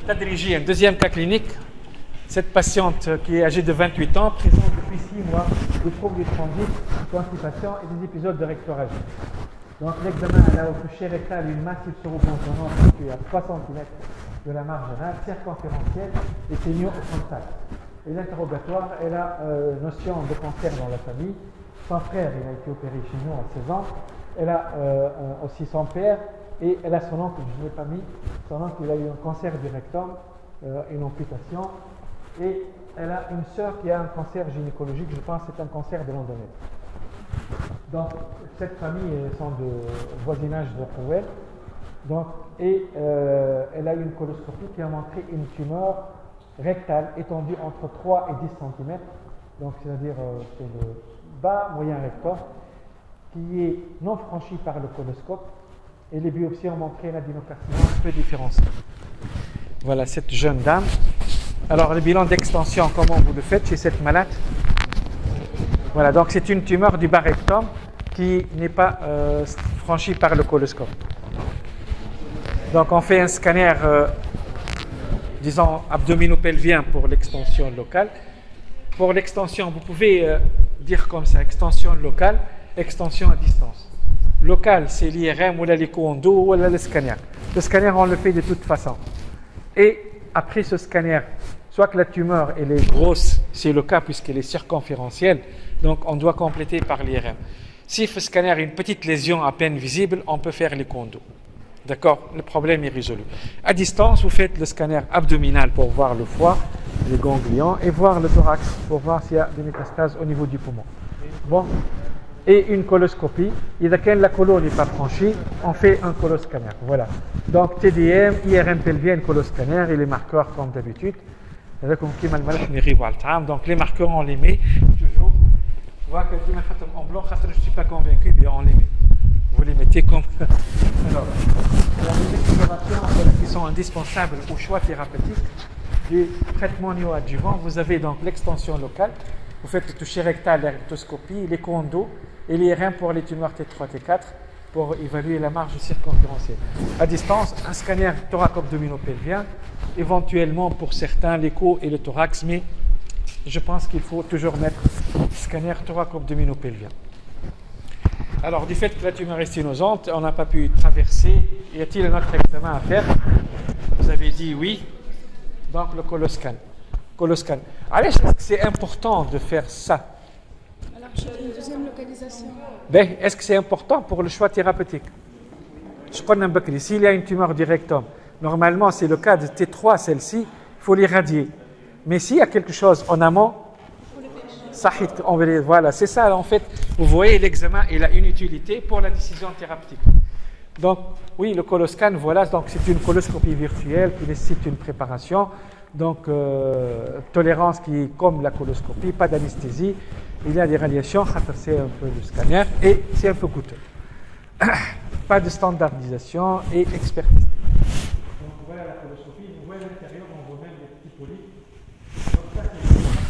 Tadriji, un deuxième cas clinique. Cette patiente qui est âgée de 28 ans présente depuis 6 mois des troubles du transit, constipation et des épisodes de rectorragie. Donc l'examen elle a au toucher rectal une massive surrecontenance située à 3 cm de la marginale circonférentielle et saignant au frontal. Et l'interrogatoire, elle a notion de cancer dans la famille. Son frère, il a été opéré chez nous à 16 ans. Elle a aussi son père et elle a son oncle, je ne l'ai pas mis. Son oncle, il a eu un cancer du rectum, une amputation. Et elle a une sœur qui a un cancer gynécologique, je pense que c'est un cancer de l'endomètre. Donc, cette famille sont de voisinage de Prouel. Donc, elle a eu une coloscopie qui a montré une tumeur rectale étendue entre 3 et 10 cm. Donc, c'est-à-dire c'est le bas moyen rectum qui est non franchi par le coloscope. Et les biopsies ont montré un adénocarcinome peu différencié. Voilà cette jeune dame. Alors, le bilan d'extension, comment vous le faites chez cette malade? Voilà, donc c'est une tumeur du bas rectum qui n'est pas franchie par le coloscope. Donc, on fait un scanner, disons, abdominopelvien pour l'extension locale. Pour l'extension, vous pouvez dire comme ça, extension locale, extension à distance. Locale, c'est l'IRM ou l'écho-endo ou le scanner. Le scanner, on le fait de toute façon. Et après ce scanner, soit que la tumeur elle est grosse, c'est le cas puisqu'elle est circonférentielle, donc on doit compléter par l'IRM. Si le scanner a une petite lésion à peine visible, on peut faire l'écho-endo. D'accord? Le problème est résolu. À distance, vous faites le scanner abdominal pour voir le foie, les ganglions, et voir le thorax pour voir s'il y a des métastases au niveau du poumon. Bon. Et une coloscopie. Et dès que la colo n'est pas franchie, on fait un coloscanner. Voilà. Donc TDM, IRM pelvienne, coloscanner et les marqueurs comme d'habitude. Donc les marqueurs, on les met toujours. Je vois que en blanc, je ne suis pas convaincu, bien on les met. Vous les mettez comme. Alors, les explorations qui sont indispensables au choix thérapeutique du traitement néoadjuvant, vous avez donc l'extension locale, vous faites le toucher rectal, la rectoscopie, l'écho-endo et l'IRM pour les tumeurs T3, T4 pour évaluer la marge circonférentielle. À distance, un scanner thoraco-abdominopelvien, éventuellement pour certains l'écho et le thorax, mais je pense qu'il faut toujours mettre scanner thoraco-abdominopelvien. Alors, du fait que la tumeur est sténosante, on n'a pas pu traverser. Y a-t-il un autre examen à faire? Vous avez dit oui. Donc, le coloscan. Allez, est-ce que c'est important de faire ça? Alors, j'ai une deuxième localisation. Ben, est-ce que c'est important pour le choix thérapeutique? Je connais un peu. S'il y a une tumeur du rectum, normalement, c'est le cas de T3, celle-ci, il faut l'irradier. Mais s'il y a quelque chose en amont, voilà, c'est ça en fait. Vous voyez, l'examen, il a une utilité pour la décision thérapeutique. Donc, oui, le coloscan, voilà, donc c'est une coloscopie virtuelle qui nécessite une préparation. Donc, tolérance qui est comme la coloscopie, pas d'anesthésie. Il y a des radiations, c'est un peu le scanner et c'est un peu coûteux. Pas de standardisation et expertise. Donc, voilà la coloscopie. Vous voyez à l'intérieur, on voit même les petits polypes. Donc, ça, c'est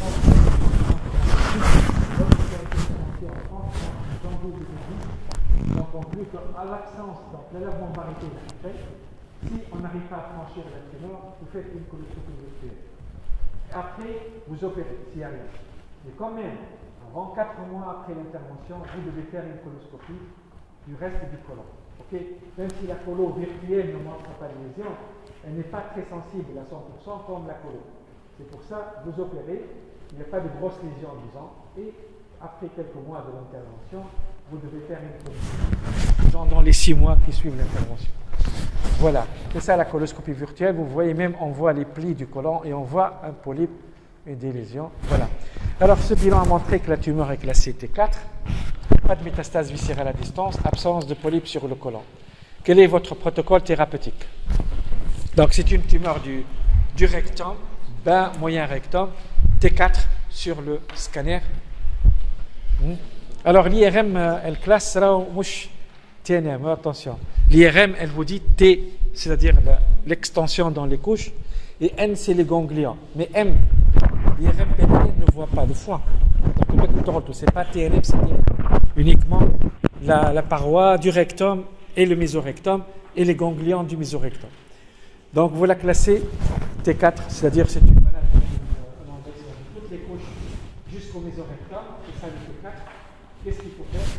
donc on conclut qu'à l'absence, donc la lavembarité est faite. Si on n'arrive pas à franchir la tumeur, vous faites une coloscopie virtuelle. Après, vous opérez, s'il y a rien. Mais quand même, avant 4 mois après l'intervention, vous devez faire une coloscopie du reste du côlon. Okay? Même si la colo virtuelle ne montre pas de lésion, elle n'est pas très sensible à 100% comme la colo. C'est pour ça que vous opérez, il n'y a pas de grosses lésions, disons, et après quelques mois de l'intervention, vous devez faire une coloscopie. Dans les 6 mois qui suivent l'intervention. Voilà, c'est ça la coloscopie virtuelle. Vous voyez même, on voit les plis du côlon et on voit un polype et des lésions. Voilà. Alors, ce bilan a montré que la tumeur est classée T4, pas de métastase viscérale à distance, absence de polype sur le côlon. Quel est votre protocole thérapeutique? Donc, c'est une tumeur du rectum, bas moyen rectum, T4 sur le scanner. Alors, l'IRM, elle classe TNM, attention. L'IRM, elle vous dit T, c'est-à-dire l'extension dans les couches, et N, c'est les ganglions. Mais M, l'IRM pelvien ne voit pas le foie. Donc, ce n'est pas TNM, c'est IRM. Uniquement la paroi du rectum et le mésorectum et les ganglions du mésorectum. Donc vous la classez T4, c'est-à-dire c'est une malade de toutes les couches jusqu'au mésorectum, c'est ça le T4. Qu'est-ce qu'il faut faire?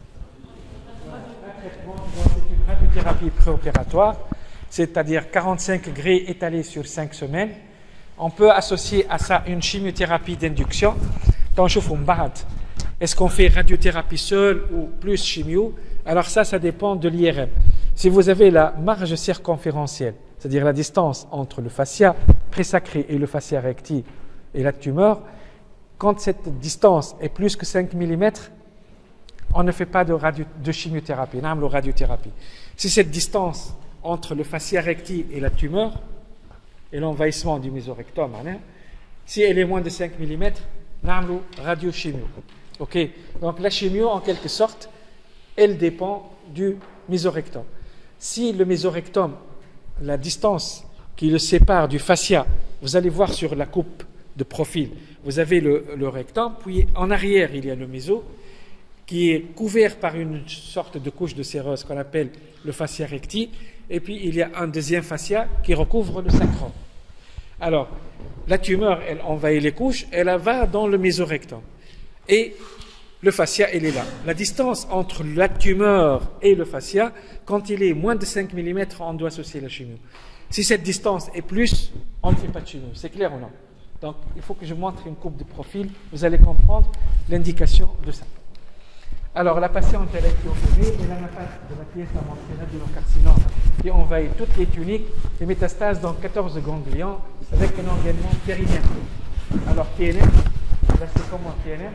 Un traitement, c'est une radiothérapie préopératoire, c'est-à-dire 45 grés étalés sur 5 semaines. On peut associer à ça une chimiothérapie d'induction. Est-ce qu'on fait radiothérapie seule ou plus chimio? Alors ça dépend de l'IRM. Si vous avez la marge circonférentielle, c'est-à-dire la distance entre le fascia présacré et le fascia recti et la tumeur, quand cette distance est plus que 5 mm, on ne fait pas de chimiothérapie, on a radiothérapie. Si cette distance entre le fascia recti et la tumeur, et l'envahissement du mésorectum, si elle est moins de 5 mm, on a radiochimio. Okay. Donc la chimio, en quelque sorte, elle dépend du mésorectum. Si le mésorectum, la distance qui le sépare du fascia, vous allez voir sur la coupe de profil, vous avez le rectum, puis en arrière il y a le méso, qui est couvert par une sorte de couche de sérose qu'on appelle le fascia recti, et puis il y a un deuxième fascia qui recouvre le sacrum. Alors, la tumeur, elle envahit les couches, elle va dans le mésorectum. Et le fascia, elle est là. La distance entre la tumeur et le fascia, quand il est moins de 5 mm, on doit associer la chimio. Si cette distance est plus, on ne fait pas de chimio. C'est clair ou non? Donc, il faut que je montre une coupe de profil. Vous allez comprendre l'indication de ça. Alors, la patiente, elle a été opérée, et la métastase de la pièce à mentionné d'adénocarcinome qui envahit toutes les tuniques, les métastases dans 14 ganglions avec un engaînement périnéal. Alors, TNM, là c'est comment TNM?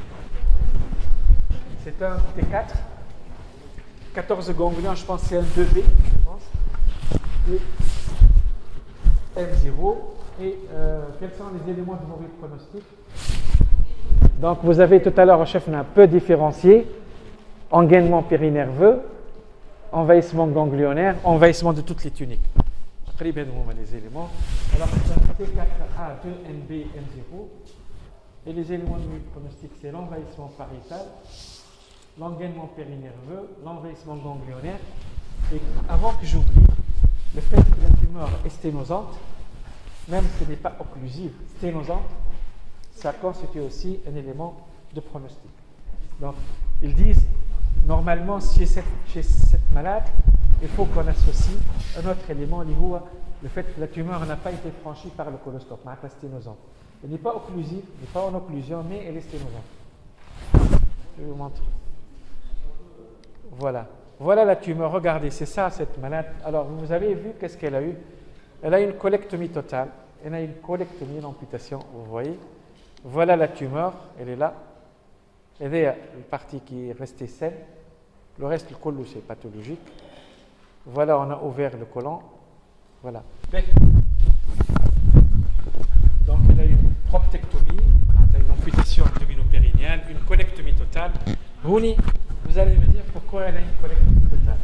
C'est un T4, 14 ganglions, je pense que c'est un 2B, je pense, et M0. Et quels sont les éléments de mauvais pronostic? Donc, vous avez tout à l'heure, au chef, on a un peu différencié engaînement périnerveux, envahissement ganglionnaire, envahissement de toutes les tuniques. Très bien, les éléments. Alors, c'est un T4A, 2NB, M0. Et les éléments de mauvais pronostic, c'est l'envahissement pariétal, l'engaînement périnerveux, l'envahissement ganglionnaire. Et avant que j'oublie, le fait que la tumeur est sténosante, même si ce n'est pas occlusive, sténosante, ça constitue aussi un élément de pronostic. Donc, ils disent, normalement, chez cette malade, il faut qu'on associe un autre élément, le fait que la tumeur n'a pas été franchie par le coloscope, mais elle est sténosante. Elle n'est pas occlusive, elle n'est pas en occlusion, mais elle est sténosante. Je vous montre. Voilà. Voilà la tumeur. Regardez, c'est ça cette malade. Alors, vous avez vu qu'est-ce qu'elle a eu? Elle a une colectomie totale. Elle a une colectomie, une amputation, vous voyez. Voilà la tumeur, elle est là. Elle est une partie qui est restée saine. Le reste, le côlon, c'est pathologique. Voilà, on a ouvert le côlon. Voilà. Donc, elle a une proctectomie, une amputation abdominopérinéale, une colectomie totale. Vous allez me dire pourquoi elle a une colectomie totale.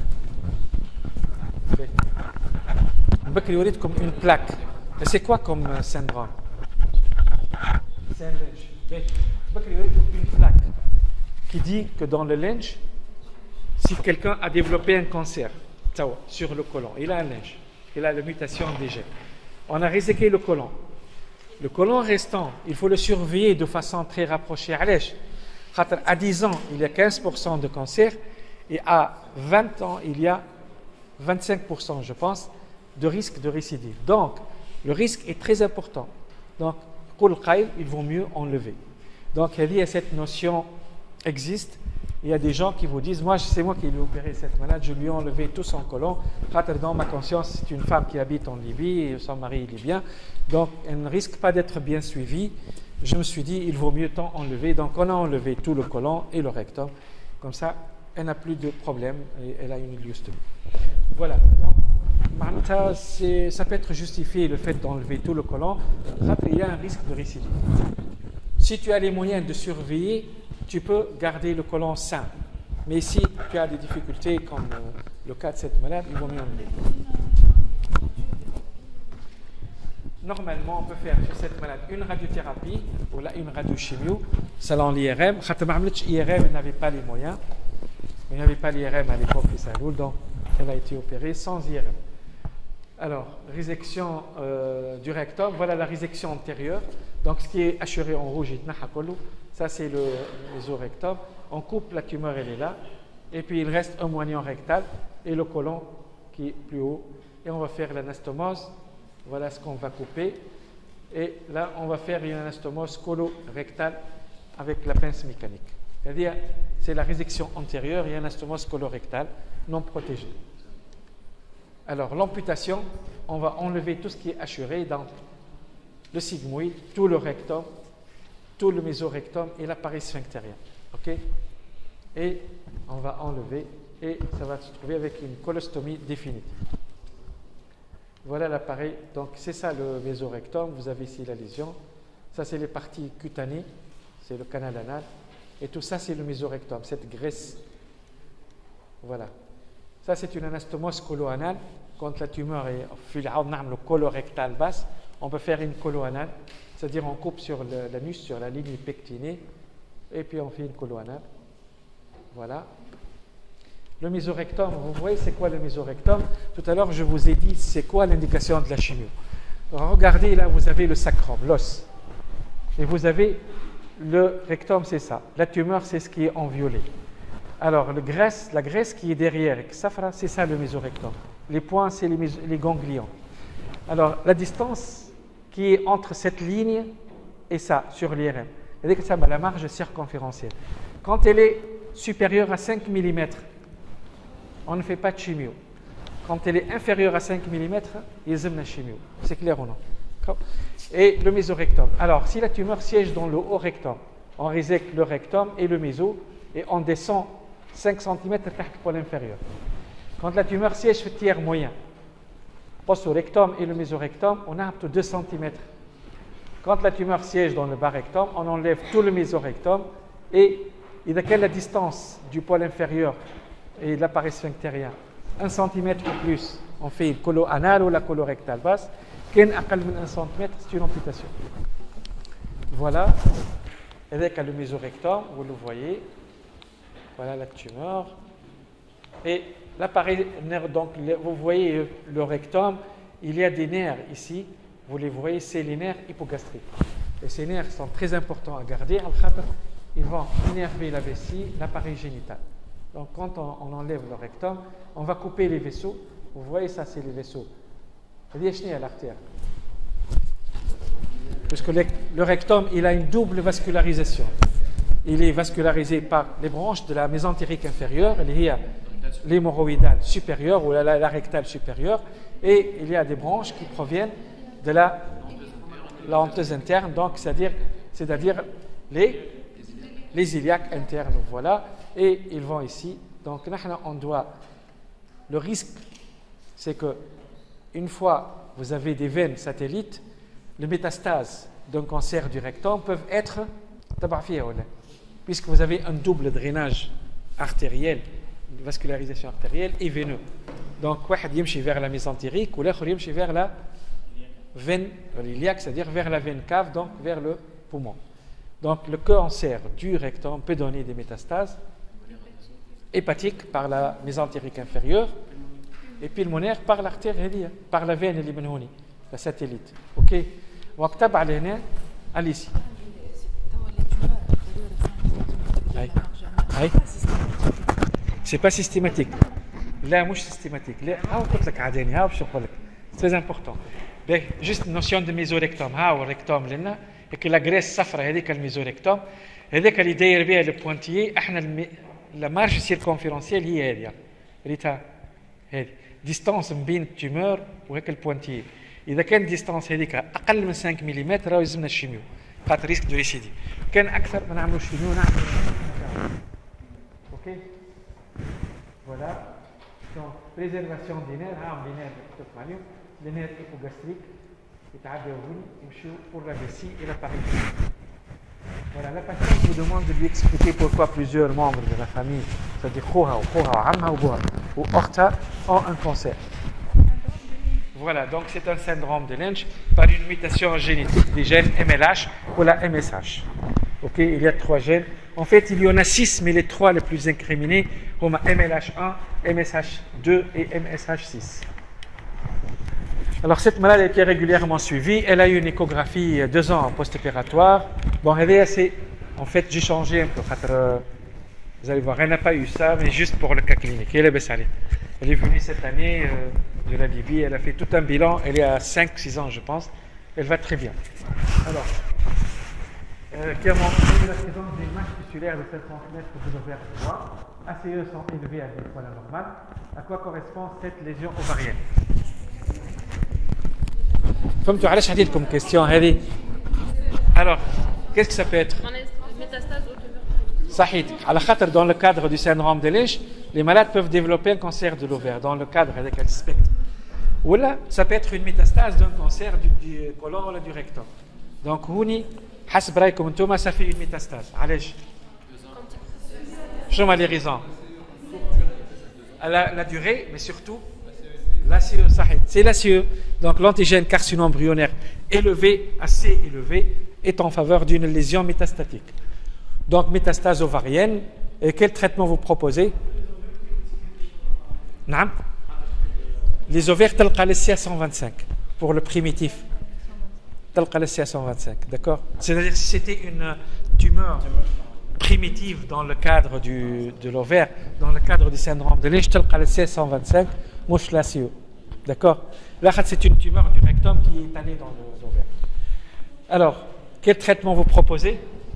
Il y a comme une plaque. C'est quoi comme syndrome? C'est un lynch. Il y a une plaque qui dit que dans le lynch, si quelqu'un a développé un cancer sur le côlon, il a un lynch, il a la mutation des gènes. On a réséqué le côlon. Le côlon restant, il faut le surveiller de façon très rapprochée. À 10 ans, il y a 15% de cancer et à 20 ans, il y a 25%, je pense, de risque de récidive. Donc, le risque est très important. Donc, il vaut mieux enlever. Donc, il y a cette notion existe. Il y a des gens qui vous disent, c'est moi qui lui ai opéré cette malade, je lui ai enlevé tout son côlon. Dans ma conscience, c'est une femme qui habite en Libye et son mari est libyen. Donc, elle ne risque pas d'être bien suivie. Je me suis dit, il vaut mieux tant enlever. Donc, on a enlevé tout le côlon et le rectum. Comme ça, elle n'a plus de problème et elle a une ileustomie. Voilà. Donc, ça peut être justifié le fait d'enlever tout le côlon. Il y a un risque de récidive. Si tu as les moyens de surveiller, tu peux garder le côlon sain. Mais si tu as des difficultés, comme le cas de cette malade, il vaut mieux enlever. Normalement, on peut faire sur cette malade une radiothérapie ou là, une radiochimio, selon l'IRM. IRM n'avait pas les moyens. Il n'y avait pas l'IRM à l'époque de Saloul, donc elle a été opérée sans IRM. Alors, résection du rectum, voilà la résection antérieure. Donc, ce qui est assuré en rouge, ça c'est le mésorectum. On coupe, la tumeur elle est là. Et puis il reste un moignon rectal et le côlon qui est plus haut. Et on va faire l'anastomose. Voilà ce qu'on va couper. Et là, on va faire une anastomose colorectale avec la pince mécanique. C'est-à-dire, c'est la résection antérieure et anastomose colorectale non protégée. Alors, l'amputation, on va enlever tout ce qui est assuré dans le sigmoïde, tout le rectum, tout le mésorectum et l'appareil sphinctérien. OK? Et on va enlever et ça va se trouver avec une colostomie définitive. Voilà l'appareil. Donc, c'est ça le mésorectum. Vous avez ici la lésion. Ça, c'est les parties cutanées. C'est le canal anal. Et tout ça, c'est le mésorectum, cette graisse. Voilà. Ça, c'est une anastomose colo-anale. Quand la tumeur est le colorectal basse, on peut faire une colo-anale. C'est-à-dire, on coupe sur l'anus, sur la ligne pectinée, et puis on fait une colo-anale. Voilà. Le mésorectum, vous voyez, c'est quoi le mésorectum? Tout à l'heure, je vous ai dit, c'est quoi l'indication de la chimio. Alors, regardez, là, vous avez le sacrum, l'os. Et vous avez le rectum, c'est ça. La tumeur, c'est ce qui est en violet. Alors, la graisse qui est derrière, c'est ça le mésorectum. Les points, c'est les ganglions. Alors, la distance qui est entre cette ligne et ça, sur l'IRM, c'est-à-dire que ça, la marge circonférentielle. Quand elle est supérieure à 5 mm, on ne fait pas de chimio. Quand elle est inférieure à 5 mm, il y a une chimio. C'est clair ou non? Et le mésorectum. Alors, si la tumeur siège dans le haut rectum, on résecte le rectum et le méso et on descend 5 cm pour l'inférieur. Quand la tumeur siège sur le tiers moyen, poste au rectum et le mésorectum, on a un peu 2 cm. Quand la tumeur siège dans le bas rectum, on enlève tout le mésorectum et il y a la distance du poil inférieur et de l'appareil sphinctérien 1 cm ou plus, on fait une colo anale ou la colorectale basse. Qu'un aqal min 1 cm, c'est une amputation. Voilà, avec le mésorectum, vous le voyez. Voilà la tumeur. Et l'appareil nerf, donc vous voyez le rectum, il y a des nerfs ici, vous les voyez, c'est les nerfs hypogastriques. Et ces nerfs sont très importants à garder. Ils vont innerver la vessie, l'appareil génital. Donc quand on enlève le rectum, on va couper les vaisseaux. Vous voyez, ça c'est les vaisseaux. C'est l'artère. Parce que le rectum, il a une double vascularisation. Il est vascularisé par les branches de la mésentérique inférieure, il y a l'hémorroïdale supérieure ou la rectale supérieure, et il y a des branches qui proviennent de la honteuse interne, donc c'est-à-dire les iliaques internes, voilà, et ils vont ici. Donc on doit, le risque, c'est que une fois vous avez des veines satellites, les métastases d'un cancer du rectum peuvent être puisque vous avez un double drainage artériel, une vascularisation artérielle et veineux. Donc, il y a vers la mésentérique ou l'autre il vers la veine iliaque, c'est-à-dire vers la veine cave, donc vers le poumon. Donc, le cancer du rectum peut donner des métastases hépatiques par la mésentérique inférieure et pulmonaire par l'artère, par la veine libanoni, la satellite. Ok. وكتب على هنا قال لي هاي سي با سيستيماتيك لا مش سيستيماتيك لا هاو قلت لك عاداني هاو باش نقول لك تري امبورطون باهي جوست نوسيون دو ميزوريكتوم هاو الريكتوم لنا هيك لا غريس الصفراء هذيك الميزوريكتوم هذاك اللي داير بها لو بوانتيي احنا لا مارج سيركونفيرونسيال هي هذه ريتها هذه ديستانس بين التيمور وهيك البوانتيي. إذا كان ديستانس هذيك أقل من 5 ملم راه يلزمنا الشيميو خاطر ريسك دو ريسيدي. كان أكثر ما نعملوا الشيميو نعملوا. أوكي. فوالا. دونك بريزيرفاسيون دي نير هاهم لي نير اللي كتبت عليهم لي نير ايبوغاستريك يتعداو يمشيو pour la vessie et l'appareil. Voilà, la patiente vous demande de lui expliquer pourquoi plusieurs membres de la famille, c'est-à-dire خوها وخوها وعمها وبوها وأختها ont un cancer. Voilà, donc c'est un syndrome de Lynch par une mutation génétique des gènes MLH ou la MSH. Ok, il y a 3 gènes. En fait, il y en a 6, mais les 3 les plus incriminés sont MLH1, MSH2 et MSH6. Alors, cette malade a été régulièrement suivie. Elle a eu une échographie 2 ans post-opératoire. Bon, elle est assez. En fait, j'ai changé un peu. Vous allez voir, elle n'a pas eu ça, mais juste pour le cas clinique. Elle est venue cette année de la Libye. Elle a fait tout un bilan. Elle est à 5-6 ans, je pense. Elle va très bien. Alors, qui a montré la présence d'une masse tissulaire de 7 cm de l'ovaire droit. ACE sont élevés à des poids anormales. À quoi correspond cette lésion ovarienne? فهمتوا علاش هذه لكم كيستيون هذه؟ Alors, qu'est-ce que ça peut être? Métastase au tumeur. صحيح. على خاطر dans le cadre du syndrome de Lynch, les malades peuvent développer un cancer de l'ovaire dans le cadre avec un spectre. Ou là, ça peut être une métastase d'un cancer du côlon ou du rectum. Donc, هوني حسب رايكم انتم ça fait une métastase. علاش؟ شنو les raisons? La durée, mais surtout l'ACE, c'est l'ACE. Donc l'antigène carcino-embryonnaire élevé, assez élevé, est en faveur d'une lésion métastatique. Donc métastase ovarienne. Et quel traitement vous proposez? Non. Les ovaires tels que le CA125 pour le primitif. Tel que le CA125, d'accord? C'est-à-dire si c'était une tumeur primitive dans le cadre de l'ovaire, dans le cadre du syndrome de Lynch, tel que le CA125, mouche l'ACE. D'accord? Là, c'est une tumeur du rectum qui est allée dans l'ovaire. Alors, quel traitement vous proposez?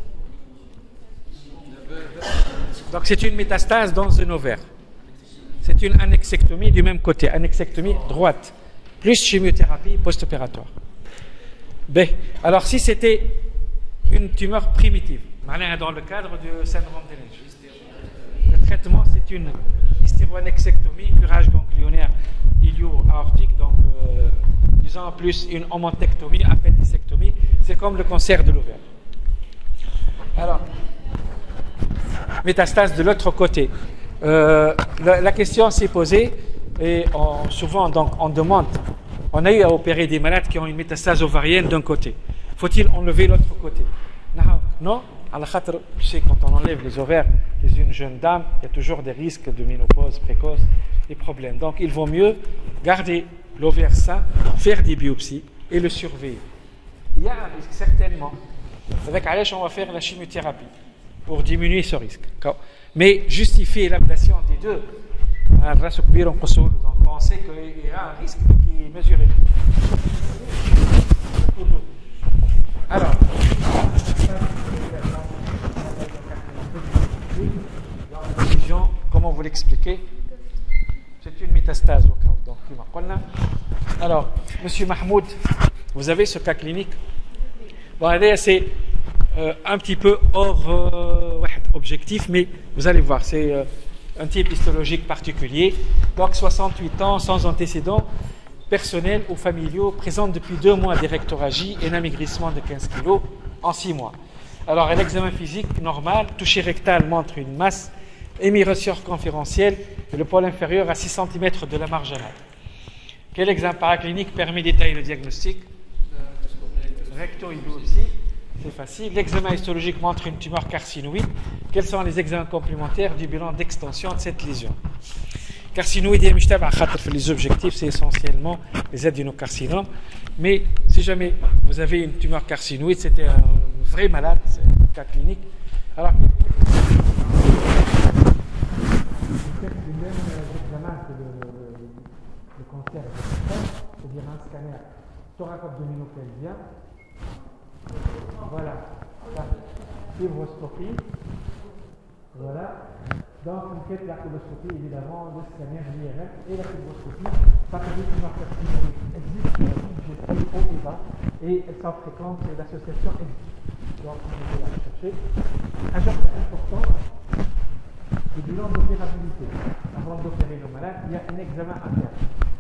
Donc, c'est une métastase dans un ovaire. C'est une annexectomie du même côté, annexectomie droite, plus chimiothérapie post-opératoire. B. Alors, si c'était une tumeur primitive, dans le cadre du syndrome de Lynch, le traitement, c'est une hystéroannexectomie, curage ganglionnaire ilio-aortique, donc disons plus une omontectomie, appendicectomie, c'est comme le cancer de l'ovaire. Alors, métastase de l'autre côté. La question s'est posée et souvent donc, on demande, on a eu à opérer des malades qui ont une métastase ovarienne d'un côté. Faut-il enlever l'autre côté? Non. À la khatre, tu sais, quand on enlève les ovaires chez une jeune dame, il y a toujours des risques de ménopause précoce, des problèmes. Donc il vaut mieux garder l'ovaire sain, faire des biopsies et le surveiller. Il y a un risque, certainement. Avec Alèche, on va faire la chimiothérapie pour diminuer ce risque. Mais justifier l'ablation des deux, donc on sait qu'il y a un risque qui est mesuré. Alors, comment vous l'expliquez? C'est une métastase au cas où. Donc, alors, Monsieur Mahmoud, vous avez ce cas clinique? Bon, c'est un petit peu hors objectif, mais vous allez voir, c'est un type histologique particulier. Donc, 68 ans, sans antécédents personnels ou familiaux, présente depuis 2 mois des rectorragies et un amaigrissement de 15 kg en 6 mois. Alors, un examen physique normal, toucher rectal montre une masse hémirocirconférentielle et le pôle inférieur à 6 cm de la marge anale. Quel examen paraclinique permet d'étayer le diagnostic? Recto-biopsie, c'est facile. L'examen histologique montre une tumeur carcinoïde. Quels sont les examens complémentaires du bilan d'extension de cette lésion? Carcinoïde et les objectifs, c'est essentiellement les adénocarcinomes. Mais si jamais vous avez une tumeur carcinoïde, c'était un vrai malade, c'est un cas clinique. Alors, c'est le même examen que le cancer c'est-à-dire un scanner thoraco-abdominopelvien. Voilà, fibroscopie. Voilà. Donc, on fait la fibroscopie, évidemment, le scanner, l'IRM et la fibroscopie. Parce que les tumeurs carcinoïdes existent, elles existent haut et bas, et elles sont fréquentes et l'association existe. Donc, on peut la rechercher. Un genre important, le bilan d'opérabilité. Avant d'opérer le malade, il y a un examen à faire.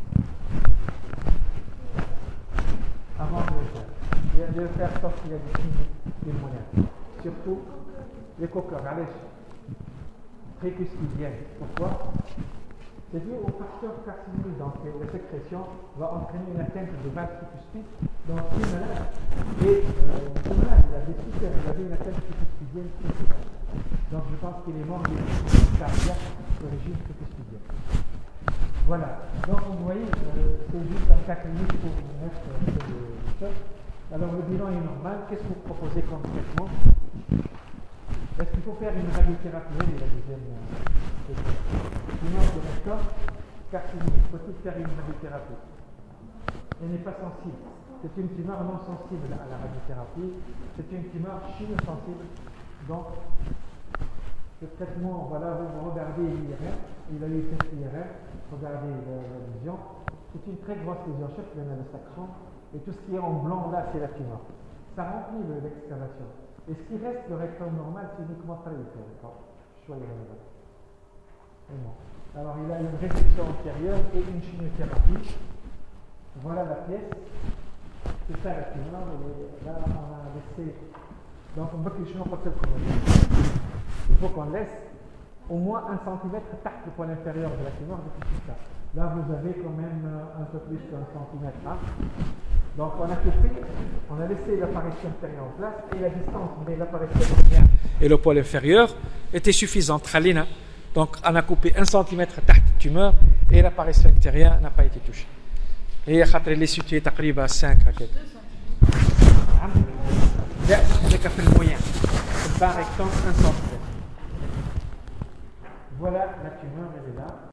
Avant de le faire. Il y a de le faire sauf qu'il y a des signes pulmonaires. Surtout l'écho-cœur. Précuspidienne. Pourquoi? C'est dû au facteur carcinoïde. Donc la sécrétion va entraîner une atteinte de valve tricuspide. Donc ce malade, ce malade, il a des souffert, il avait une atteinte tricuspidienne principale. Donc je pense qu'il est mort d'une cardiaque d'origine tricuspidienne. Voilà. Donc vous voyez, c'est juste un cas clinique pour vous mettre le choc. Alors le bilan est normal. Qu'est-ce que vous proposez comme traitement? Est-ce qu'il faut faire une radiothérapie? Oui, la deuxième question. Sinon, de l'accord, carcinome, faut-il faire une radiothérapie? Elle n'est pas sensible. C'est une tumeur non sensible à la radiothérapie. C'est une tumeur chimiosensible. Donc, ce traitement, voilà, vous regardez l'IRM. Il a eu test IRM. Regardez la lésion. C'est une très grosse lésion. Chef, il y en a le sacron. Et tout ce qui est en blanc, là, c'est la tumeur. Ça remplit l'excavation. Et ce qui reste, le rectum normal, c'est uniquement très d'accord. Choyez là. Bon. Alors, il a une résection antérieure et une chimiothérapie. Voilà la pièce. C'est ça la tumeur. Et là, on a laissé. Donc, on voit que les chimio il faut qu'on laisse au moins 1 cm tac le poil inférieur de la tumeur depuis tout ça. Là, vous avez quand même un peu plus d'1 cm. Hein. Donc, on a coupé, on a laissé l'apparition antérieure en place et la distance entre l'apparition antérieure et le poil inférieur était suffisante. Donc, on a coupé 1 cm tac de tumeur et l'apparition antérieure n'a pas été touchée. Et il est situé à 5 raquettes. Là, c'est le moyen. C'est par exemple 1 cm. Voilà, la tumeur, elle est là.